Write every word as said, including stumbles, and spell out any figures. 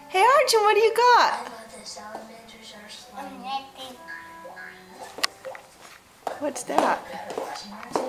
Hey Arjun, what do you got? I love the salamanders are slimy. What's that?